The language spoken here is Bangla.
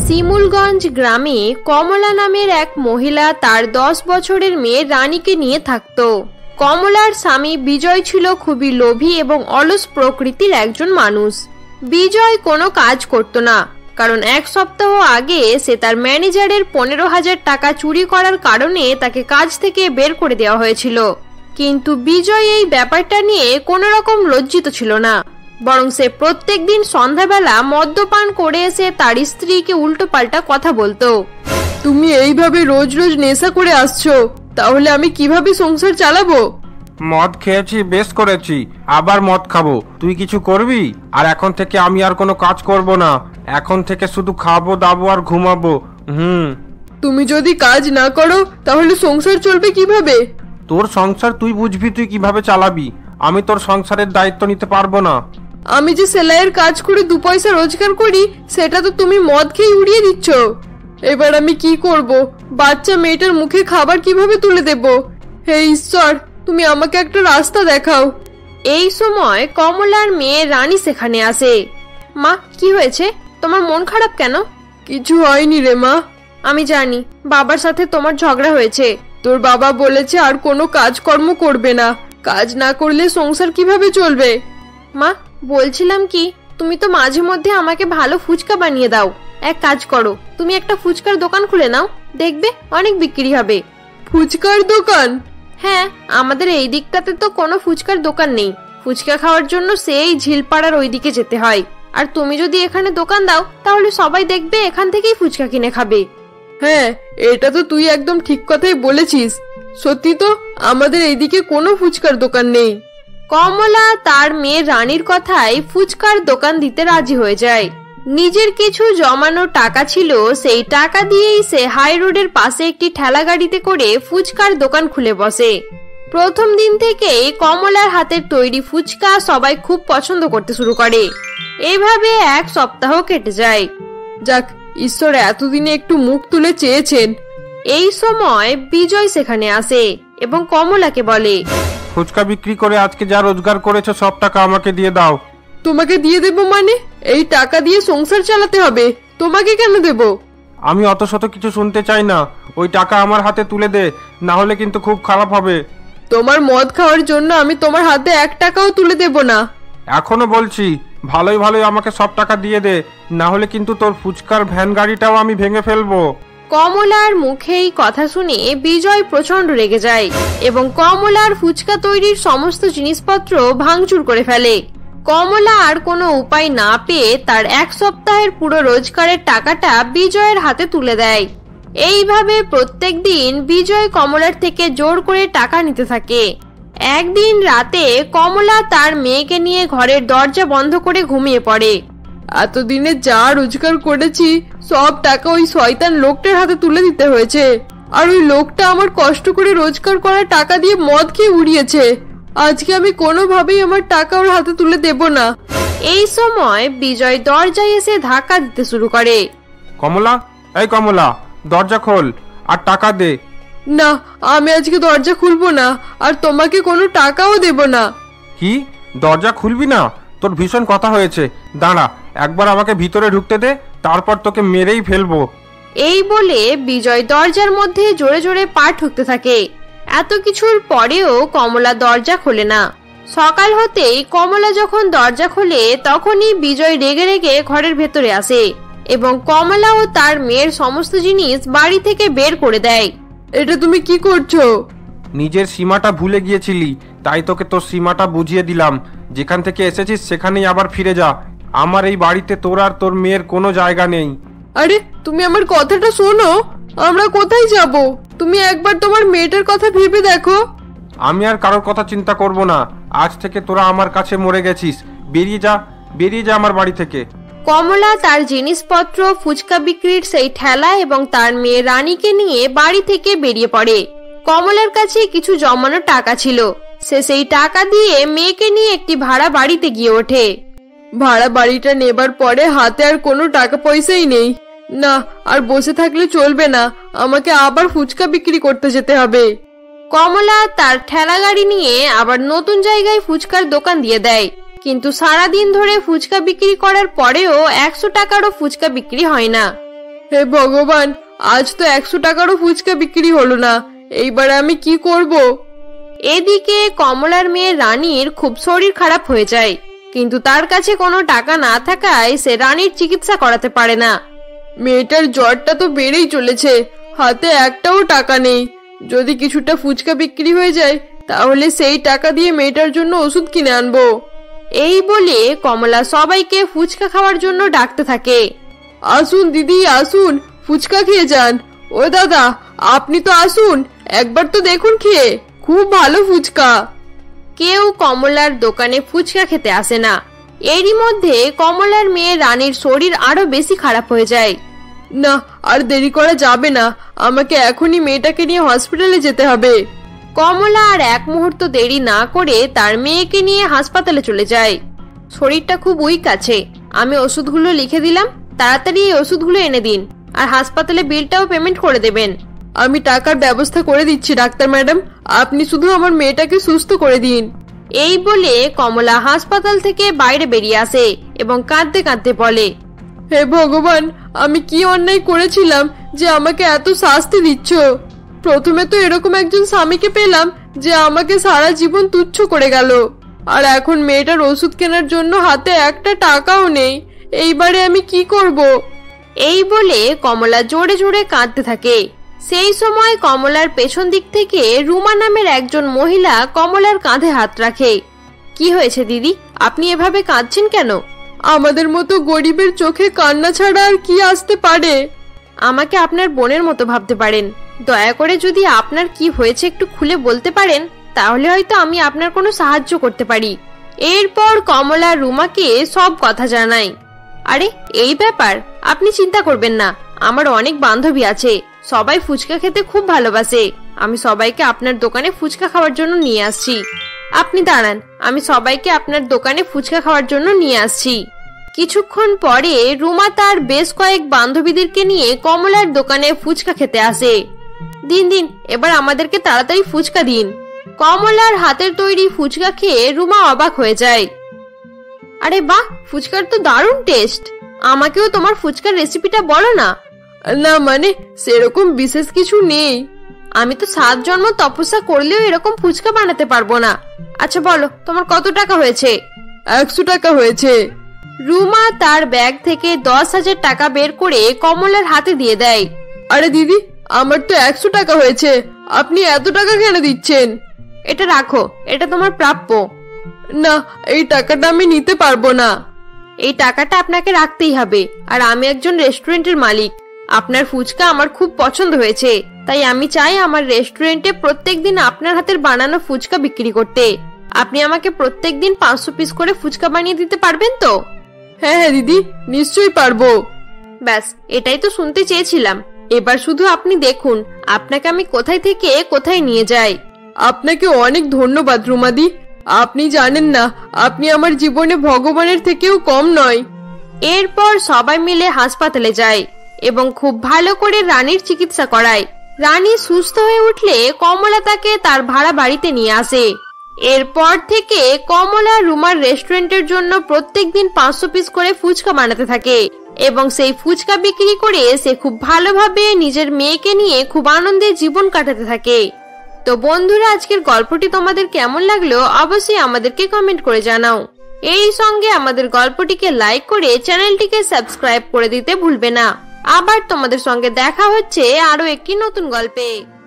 শিমুলগঞ্জ গ্রামে কমলা নামের এক মহিলা তার 10 বছরের মেয়ে রানীকে নিয়ে থাকত। কমলার স্বামী বিজয় ছিল খুবই লোভী এবং অলস প্রকৃতির একজন মানুষ। বিজয় কোনো কাজ করত না, কারণ এক সপ্তাহ আগে সে তার ম্যানেজারের 15,000 টাকা চুরি করার কারণে তাকে কাজ থেকে বের করে দেওয়া হয়েছিল। কিন্তু বিজয় এই ব্যাপারটা নিয়ে কোনো রকম লজ্জিত ছিল না, বরং সে প্রত্যেকদিন সন্ধ্যাবেলা মদ্যপান করে এসে তার স্ত্রীকে উল্টোপাল্টা কথা বলতো। তুমি এইভাবে রোজ রোজ নেশা করে আসছো, তাহলে আমি কিভাবে সংসার চালাবো? মদ খেয়েছি, বেশ করেছি, আবার মদ খাবো। তুই কিছু করবি? আর এখন থেকে আমি আর কোনো কাজ করব না। এখন থেকে শুধু খাবো দাবো আর ঘুমাবো। তুমি যদি কাজ না করো তাহলে সংসার চলবে কিভাবে? তোর সংসার তুই বুঝবি, তুই কিভাবে চালাবি। আমি তোর সংসারের দায়িত্ব নিতে পারবো না। আমি যে সেলাইয়ের কাজ করে 2 পয়সা রোজগার করি, সেটা তো তুমি মদ খেয়ে উড়িয়ে দিচ্ছ। এবার আমি কি করব? বাচ্চা মেয়েটার মুখে খাবার কিভাবে তুলে দেব? হে ঈশ্বর, তুমি আমাকে একটা রাস্তা দেখাও। এই সময় কমলার মেয়ে রানী সেখানে আসে। মা, কি হয়েছে? তোমার মন খারাপ কেন? কিছু হয়নি রে মা। আমি জানি বাবার সাথে তোমার ঝগড়া হয়েছে। তোর বাবা বলেছে আর কোনো কাজকর্ম করবে না, কাজ না করলে সংসার কিভাবে চলবে? মা, বলছিলাম কি, তুমি তো মাঝে মধ্যে আমাকে ভালো ফুচকা বানিয়ে দাও। এক কাজ করো, তুমি একটা ফুচকার দোকান খুলে নাও, দেখবে অনেক বিক্রি হবে। ফুচকার দোকান? হ্যাঁ, আমাদের এই দিকটাতে তো কোনো ফুচকার দোকান নেই। ফুচকা খাওয়ার জন্য সেই ঝিলপাড়ার ওইদিকে যেতে হয়। আর তুমি যদি এখানে দোকান দাও তাহলে সবাই দেখবে এখান থেকেই ফুচকা কিনে খাবে। হ্যাঁ, এটা তো তুই একদম ঠিক কথাই বলেছিস। সত্যি তো, আমাদের এইদিকে কোনো ফুচকার দোকান নেই। কমলা তার মেয়ে রানীর কথায় ফুচকার দোকান দিতে রাজি হয়ে যায়। নিজের কিছু জমানো টাকা ছিল, সেই টাকা দিয়েই সে হাই রোডের পাশে একটি ঠেলা গাড়িতে করে ফুচকার দোকান খুলে বসে। প্রথম দিন থেকেই কমলার হাতের তৈরি ফুচকা সবাই খুব পছন্দ করতে শুরু করে। এইভাবে 1 সপ্তাহ কেটে যায়। যাক, ঈশ্বর এতদিনে একটু মুখ তুলে চেয়েছেন। এই সময় বিজয় সেখানে আসে এবং কমলাকে বলে, ফুচকা বিক্রি করে আজকে যা রোজগার করেছো সব টাকা আমাকে দিয়ে দাও। তোমাকে দিয়ে দেব মানে? এই টাকা দিয়ে সংসার চালাতে হবে, তোমাকে কেন দেব? আমি অত শত কিছু শুনতে চাই না, ওই টাকা আমার হাতে তুলে দে, না হলে কিন্তু খুব খারাপ হবে। তোমার মদ খাওয়ার জন্য আমি তোমার হাতে 1 টাকাও তুলে দেব না। এখনো বলছি, ভালোই ভালোই আমাকে সব টাকা দিয়ে দে, না হলে কিন্তু তোর ফুচকার ভ্যান গাড়িটাও আমি ভেঙে ফেলবো। কমলার মুখেই কথা শুনে বিজয় প্রচন্ড রেগে যায় এবং কমলার ফুচকা তৈরির সমস্ত জিনিসপত্র ভাঙচুর করে ফেলে। কমলা আর কোনো উপায় না পেয়ে তার 1 সপ্তাহের পুরো রোজগারের টাকাটা বিজয়ের হাতে তুলে দেয়। এইভাবে প্রত্যেক দিন বিজয় কমলার থেকে জোর করে টাকা নিতে থাকে। একদিন রাতে কমলা তার মেয়েকে নিয়ে ঘরের দরজা বন্ধ করে ঘুমিয়ে পড়ে। এতদিনে যা রোজগার করেছি সব টাকা ওই শয়তান লোকটার হাতে তুলে দিতে হয়েছে। আর ওই লোকটা আমার কষ্ট করে রোজগার করা টাকা দিয়ে মদ খেয়ে উড়িয়েছে। আজকে আমি কোনোভাবেই আমার টাকা ওর হাতে তুলে দেব না। এই সময় বিজয় দরজায় এসে ধাক্কা দিতে শুরু করে। কমলা, এই কমলা, দরজা খোল আর টাকা দে। না, আমি আজকে দরজা খুলবো না, আর তোমাকে কোনো টাকাও দেব না। কি, দরজা খুলবি না? তোর ভীষণ কথা হয়েছে, দাঁড়া, একবার আমাকে ভিতরে ঢুকতে দে, তারপর তোকে মেরেই ফেলবো। এই বলে বিজয় দরজার মধ্যে জোরে জোরে পা ঠুকতে থাকে। এত কিছুর পরেও কমলা দরজা খোলে না। সকাল হতেই কমলা যখন দরজা খোলে তখনই বিজয় রেগে রেগে ঘরের ভেতরে আসে এবং কমলা ও তার মেয়ের সমস্ত জিনিস বাড়ি থেকে বের করে দেয়। এটা তুমি কি করছো? নিজের সীমাটা ভুলে গিয়েছিলি, তাই তোকে তোর সীমাটা বুঝিয়ে দিলাম। যেখান থেকে এসেছিস সেখানেই আবার ফিরে যা। আমার এই বাড়িতে তোর আর তোর মেয়ের কোনো জায়গা নেই। আরে, তুমি আমার কথাটা শোনো। আমরা কোথায় যাব? তুমি একবার তোমার মেয়েটার কথা ভেবে দেখো। আমি আর কারোর কথা চিন্তা করব না। আজ থেকে তোরা আমার কাছে মরে গেছিস। বেরিয়ে যা, বেরিয়ে যা আমার বাড়ি থেকে। কমলা তার জিনিসপত্র, ফুচকা বিক্রির সেই ঠেলা এবং তার মেয়ে রানীকে নিয়ে বাড়ি থেকে বেরিয়ে পড়ে। কমলার কাছে কিছু জমানো টাকা ছিল, সে সেই টাকা দিয়ে মেয়েকে নিয়ে একটি ভাড়া বাড়িতে গিয়ে ওঠে। ভাড়া বাড়িটা নেবার পরে হাতে আর কোনো টাকা পয়সাই নেই। না, আর বসে থাকলে চলবে না, আমাকে আবার ফুচকা বিক্রি করতে যেতে হবে। কমলা তার ঠেলা গাড়ি নিয়ে আবার নতুন জায়গায় ফুচকার দোকান দিয়ে দেয়। কিন্তু সারাদিন ধরে ফুচকা বিক্রি করার পরেও 100 টাকারও ফুচকা বিক্রি হয় না। হে ভগবান, আজ তো 100 টাকারও ফুচকা বিক্রি হলো না। এইবারে আমি কি করব? এদিকে কমলার মেয়ে রানীর খুব শরীর খারাপ হয়ে যায়, কিন্তু তার কাছে কোনো টাকা না থাকায় সে রানীর চিকিৎসা করাতে পারে না। মেয়েটার জ্বরটা তো বেড়েই চলেছে, হাতে একটাও টাকা নেই। যদি কিছুটা ফুচকা বিক্রি হয়ে যায় তাহলে সেই টাকা দিয়ে মেয়েটার জন্য ওষুধ কিনে আনবো। এই বলে কমলা সবাইকে ফুচকা খাওয়ার জন্য ডাকতে থাকে। আসুন দিদি, আসুন, ফুচকা খেয়ে যান। ও দাদা, আপনি তো আসুন, একবার তো দেখুন খেয়ে, খুব ভালো ফুচকা। কেউ কমলার দোকানে ফুচকা খেতে আসে না। এরই মধ্যে কমলার মেয়ে রানীর শরীর আরো বেশি খারাপ হয়ে যায়। না, আর দেরি করা যাবে না, আমাকে এখনই মেয়েটাকে নিয়ে হসপিটালে যেতে হবে। কমলা আর এক মুহূর্ত দেরি না করে তার মেয়েকে নিয়ে হাসপাতালে চলে যায়। শরীরটা খুব উইক আছে, আমি ওষুধগুলো লিখে দিলাম, তাড়াতাড়ি এই ওষুধগুলো এনে দিন, আর হাসপাতালে বিলটাও পেমেন্ট করে দেবেন। আমি টাকার ব্যবস্থা করে দিচ্ছি ডাক্তার ম্যাডাম, আপনি শুধু আমার মেয়েটাকে সুস্থ করে দিন। এই বলে কমলা হাসপাতাল থেকে বাইরে বেরিয়ে আসে এবং কাঁদতে কাঁদতে বলে, হে ভগবান, আমি কি অন্যায় করেছিলাম যে আমাকে এত শাস্তি দিচ্ছ? প্রথমে তো এরকম একজন স্বামীকে পেলাম যে আমাকে সারা জীবন তুচ্ছ করে গেল, আর এখন মেয়েটার ওষুধ কেনার জন্য হাতে একটা টাকাও নেই। এইবারে আমি কি করব? এই বলে কমলা জোরে জোরে কাঁদতে থাকে। সেই সময় কমলার পেছন দিক থেকে রুমা নামের একজন মহিলা কমলার কাঁধে হাত রাখে। কি হয়েছে দিদি, আপনি এভাবে কাঁদছেন কেন? আমাদের মতো গরিবের চোখে কান্না ছাড়া আর কি আসতে পারে? আমাকে আপনার বোনের মতো ভাবতে পারেন। দয়া করে যদি আপনার কি হয়েছে একটু খুলে বলতে পারেন, তাহলে হয়তো আমি আপনার কোনো সাহায্য করতে পারি। এরপর কমলা রুমাকে সব কথা জানায়। আরে এই ব্যাপার, আপনি চিন্তা করবেন না, আমার অনেক বান্ধবী আছে, সবাই ফুচকা খেতে খুব ভালোবাসে। আমি সবাইকে আপনার দোকানে ফুচকা খাওয়ার জন্য নিয়ে আসছি। আপনি দাঁড়ান, আমি সবাইকে আপনার দোকানে ফুচকা খাওয়ার জন্য নিয়ে আসছি। কিছুক্ষণ পরে রুমা তার বেশ কয়েক বান্ধবীদেরকে নিয়ে কমলার দোকানে ফুচকা খেতে আসে। দিন দিন, এবার আমাদেরকে তাড়াতাড়ি ফুচকা দিন। কমলার হাতের তৈরি ফুচকা খেয়ে রুমা অবাক হয়ে যায়। আরে বাহ, ফুচকার তো দারুণ টেস্ট, আমাকেও তোমার ফুচকার রেসিপিটা বলো না। না মানে, সেরকম বিশেষ কিছু নেই। আমি তো 7 জন্ম তপস্যা করলেও এরকম ফুচকা বানাতে পারবো না। আচ্ছা বলো, তোমার কত টাকা হয়েছে? 100 টাকা হয়েছে। রুমা তার ব্যাগ থেকে 10,000 টাকা বের করে কমলার হাতে দিয়ে দেয়। আরে দিদি, আমার তো 100 টাকা হয়েছে, আপনি এত টাকা কেন দিচ্ছেন? এটা রাখো, এটা তোমার প্রাপ্য। না, এই টাকাটা আমি নিতে পারবো না। এই টাকাটা আপনাকে রাখতেই হবে, আর আমি একজন রেস্টুরেন্টের মালিক। আপনার ফুচকা আমার খুব পছন্দ হয়েছে, তাই আমি চাই আমার রেস্টুরেন্টে প্রত্যেকদিন আপনার হাতের বানানো ফুচকা বিক্রি করতে। আপনি আমাকে প্রত্যেকদিন 500 পিস করে ফুচকা বানিয়ে দিতে পারবেন তো? হ্যাঁ হ্যাঁ দিদি, নিশ্চয়ই পারবো। ব্যাস, এটাই তো শুনতে চেয়েছিলাম। এবার শুধু আপনি দেখুন আপনাকে আমি কোথায় থেকে কোথায় নিয়ে যাই। আপনাকে অনেক ধন্যবাদ রুমাদি, আপনি জানেন না, আপনি আমার জীবনে ভগবানের থেকেও কম নয়। এরপর সবাই মিলে হাসপাতালে যায় এবং খুব ভালো করে রানীর চিকিৎসা করায়। রানী সুস্থ হয়ে উঠলে কমলা তাকে তার ভাড়া বাড়িতে নিয়ে আসে। এরপর থেকে কমলা রুমার রেস্টুরেন্টের জন্য প্রত্যেকদিন 500 পিস করে ফুচকা বানাতে থাকে এবং সেই ফুচকা বিক্রি করে সে খুব ভালোভাবে নিজের মেয়েকে নিয়ে খুব আনন্দে জীবন কাটাতে থাকে। তো বন্ধুরা, আজকের গল্পটি তোমাদের কেমন লাগলো অবশ্যই আমাদেরকে কমেন্ট করে জানাও। এই সঙ্গে আমাদের গল্পটিকে লাইক করে চ্যানেলটিকে সাবস্ক্রাইব করে দিতে ভুলবে না। আবার তোমাদের সঙ্গে দেখা হচ্ছে আরো একটি নতুন গল্পে।